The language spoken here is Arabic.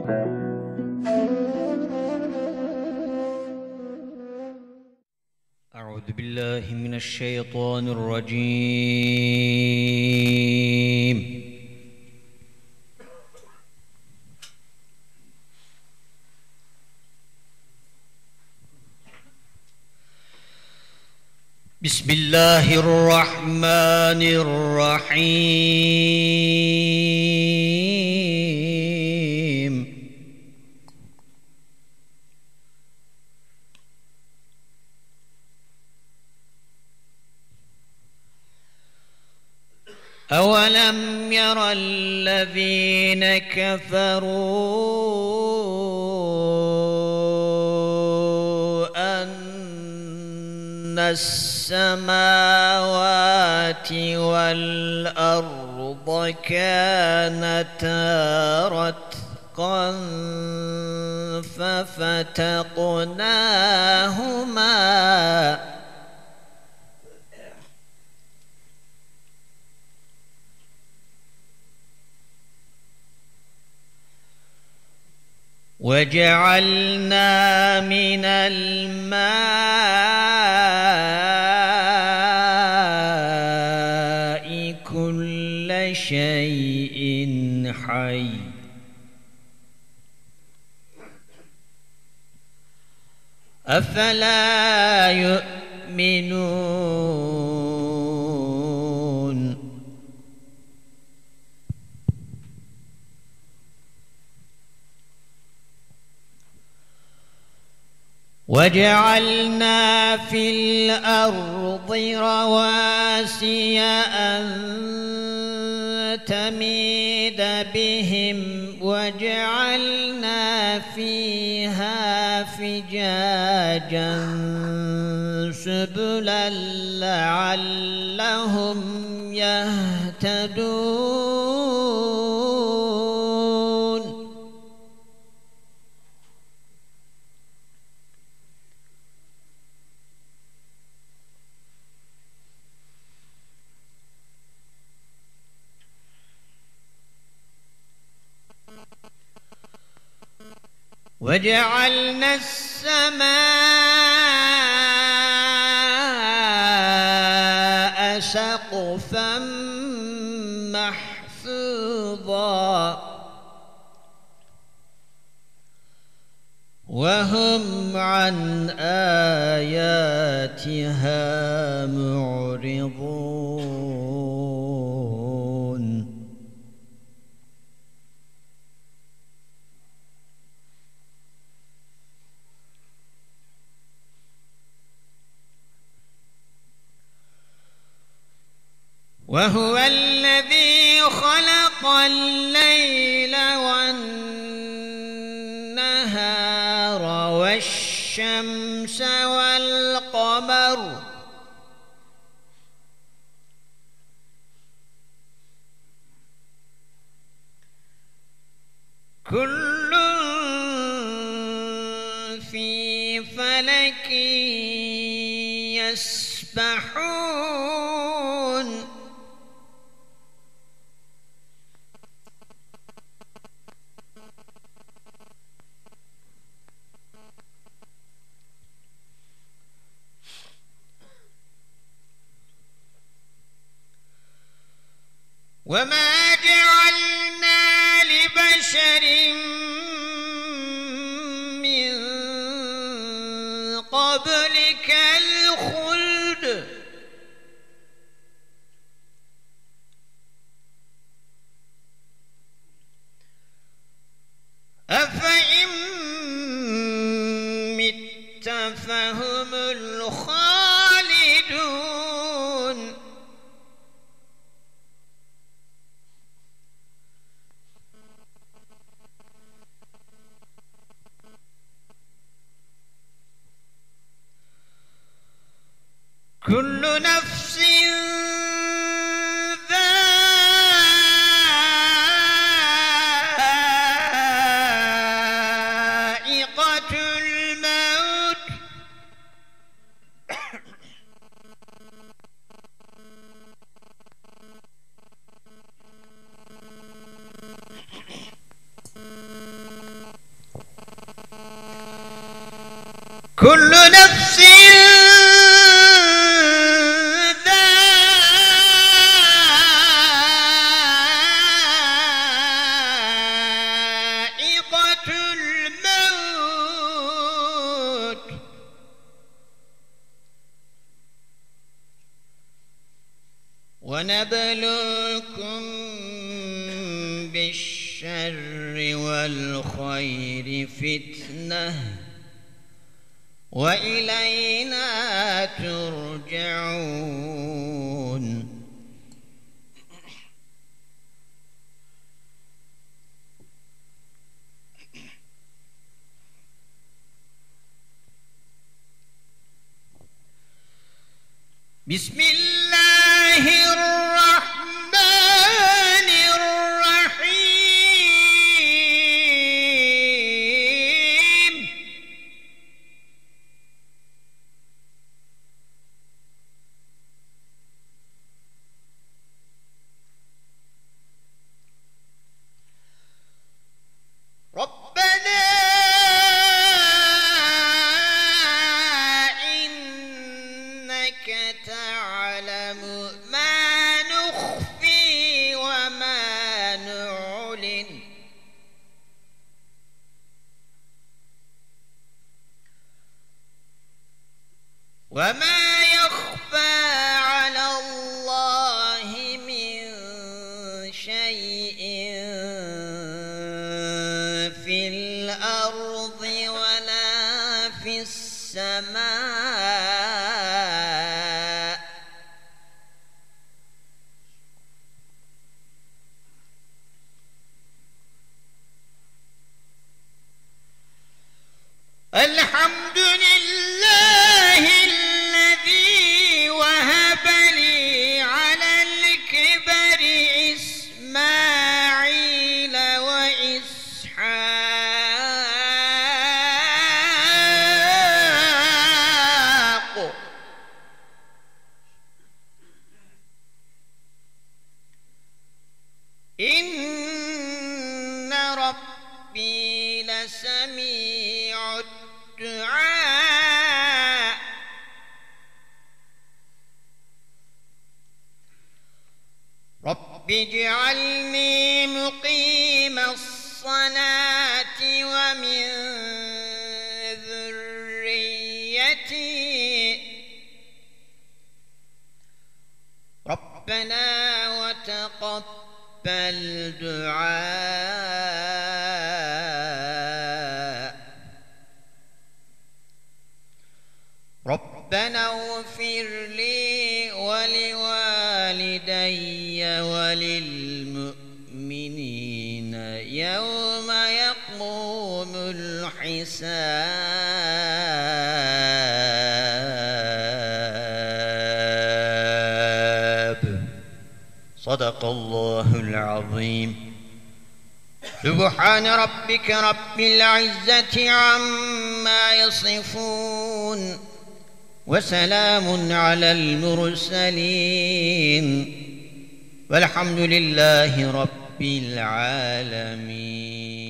أعوذ بالله من الشيطان الرجيم. بسم الله الرحمن الرحيم. أولم ير الذين كفروا أن السماوات والأرض كانتا رتقا ففتقناهما وجعلنا من الماء كل شيء حي أفلا يؤمنون وجعلنا في الأرض رواسي أن تميد بهم وجعلنا فيها فجاجا سبلا لعلهم يهتدون وجعلنا السماء سقفا محفوظا وهم عن آياتها معرضون وهو الذي خلق الليل والنهار والشمس والقمر كل في فلك يسبحون وما جعلنا لبشر من قبلك الخلد أفإن مت فهم الخالدون كل نفس ذائقة الموت كل نفس ذائقة الموت ونبلوكم بالشر والخير فتنة وإلينا ترجعون. بسم الله الرحمن الرحيم. ربنا إنك تعلم ما نخفي وما نعلن وما يخفى على الله من شيء في الأرض ولا في السماء. الحمد لله الذي وهب لي على الكبر إسماعيل وإسحاق إن ربي لسميع الدعاء. رب اجعلني مقيم الصلاة ومن ذريتي ربنا وتقبل دعاء. ربنا اغفر لي ولوالدي وللمؤمنين يوم يقوم الحساب. صدق الله العظيم. سبحان ربك رب العزة عما يصفون وسلام على المرسلين والحمد لله رب العالمين.